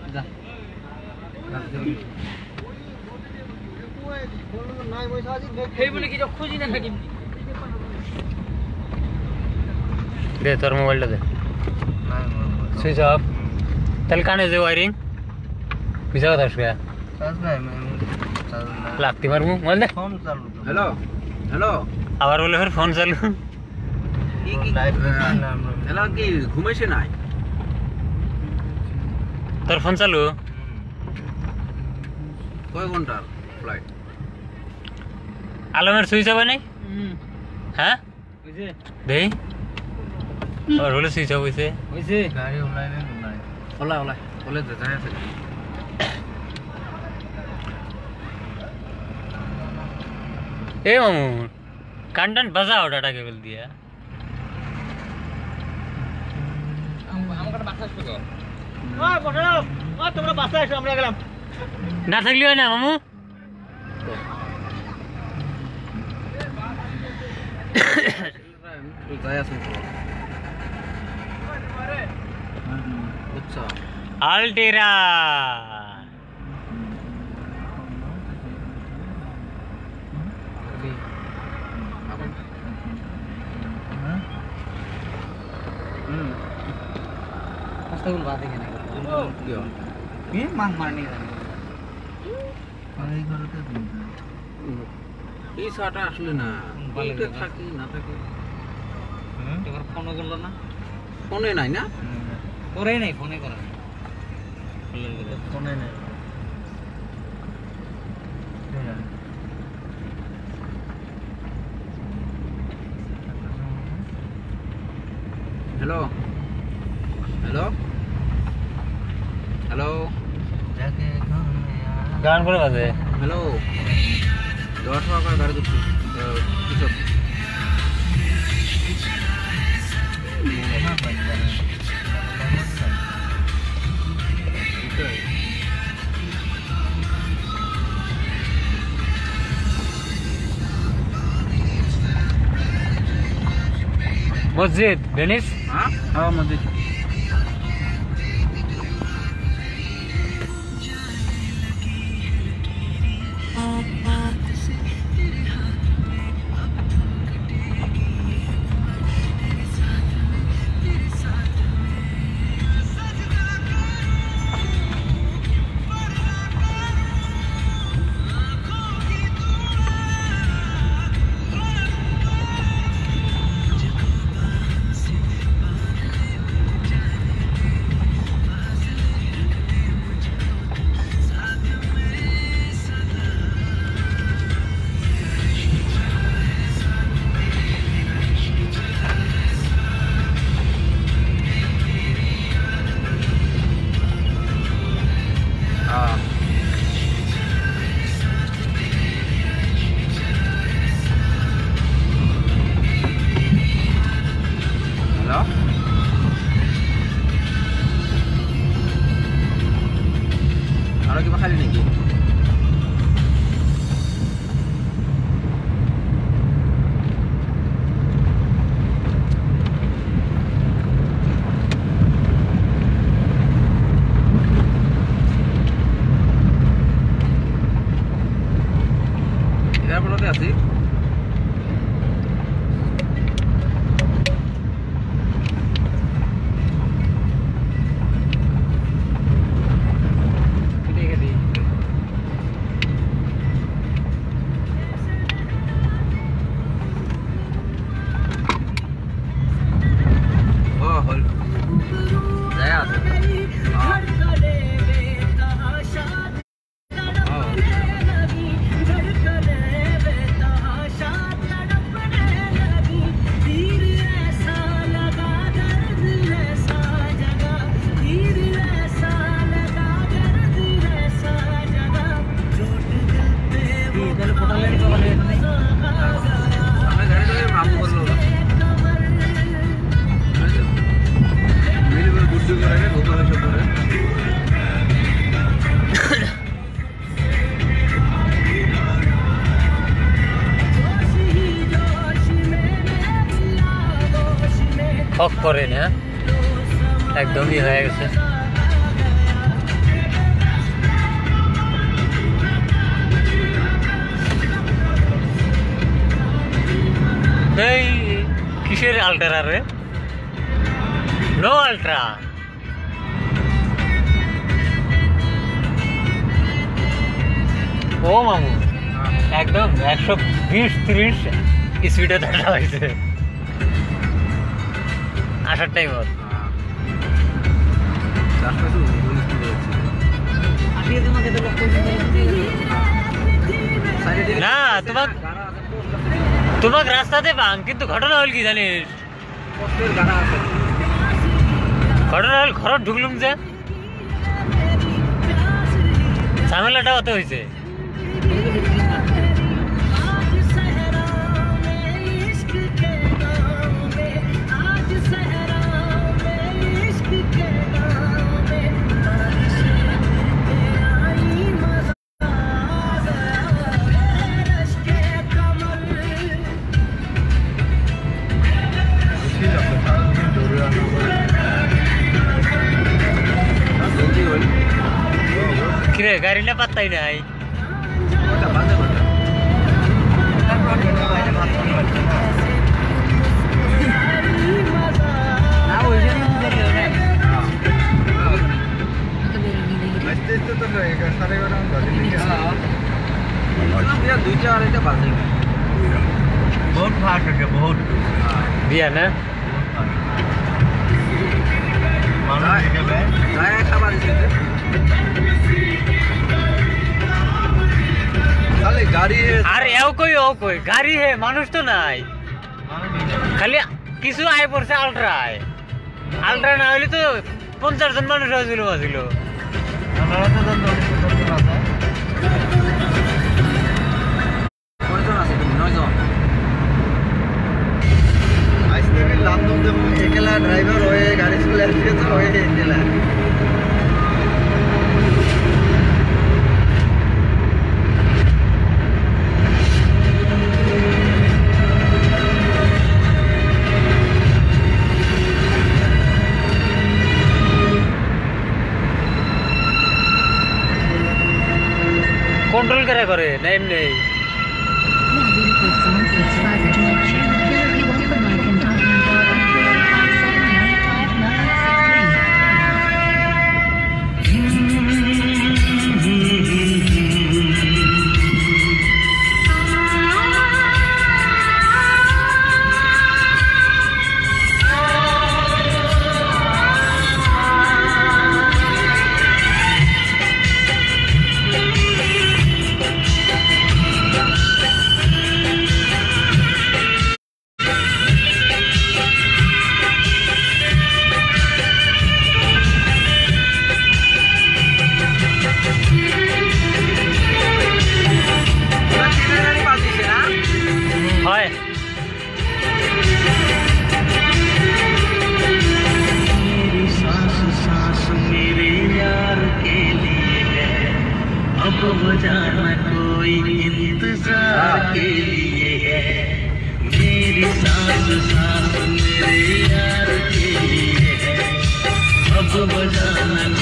যা সেই বলে কি খুঁজি না থাকি दे তোর মোবাইলটা দে সুইচ অফ তাহলে কানে যে ওয়ারিং পিছা কথা শুয়া লাগতে মারমু মোবাইল দে हेलो हेलो আবার বলে ফের ফোন চালু हेलो কি ঘুমাইছে নাই তোর ফোন চালু কয় ঘন্টার ফ্লাইট আলমের সুইচ অফ নাই হ্যাঁ বুঝে দেই আর বলে সুইচ অফ হইছে বুঝে গাড়ি ওলাই ওলে যা যায় আছে ए मामू कंटेंट बजाओ डाटा केबल दिया আমার বাসা আসবে তো বসাও তোমরা বাসা এসো আমরা গেলাম না থাকলিও না মামু যায় আছে আচ্ছা अल्टीरा রাস্তাগুলো বাদে কেন কি মাং মারনি এই সাটা আসলে না এইটা থাকি না থাকি এবার ফোনও করলো না ফোনে নাই না করে নাই ফোনে করে ফোনে নাই हेलो हेलो हेलो गान করে বাজে हेलो 10 টাকা গাড়ি দিচ্ছি কিসব মসজিদ ভেনিস हाँ मस्जिद Ahora que bajar en aquí. এয়ারপোর্টে আছি হক করে না একদমই হয়ে গেছে अल्ट्रा रे नो अल्ट्रा ও মামু একদম 120-30 স্পিডে দেখা হয়েছে আসার টাইম না তোমাক রাস্তাতে পাং কিন্তু ঘটনা হল কি জানিস ঘটনা হল ঘরত ঢুকলুম যে ঝামেলাটা অত হয়েছে কিরে গাড়ি না পাত্তাই নাই बहुत फास्ट है बहुत दिया ना गाड़ी है अरे कोई गाड़ी है मानुष तो নাই খালি কিছু আয় পড়ছে আল্ট্রা না হলে তো 50 জন মানুষ হয়েছিল বাজিল एकला ड्राइवर होए गाड़ी चला तो होए एकला कंट्रोल करे नहीं नहीं बजाना कोई इंतजार के लिए है मेरी सांस सांस मेरे यार के लिए है अब बजाना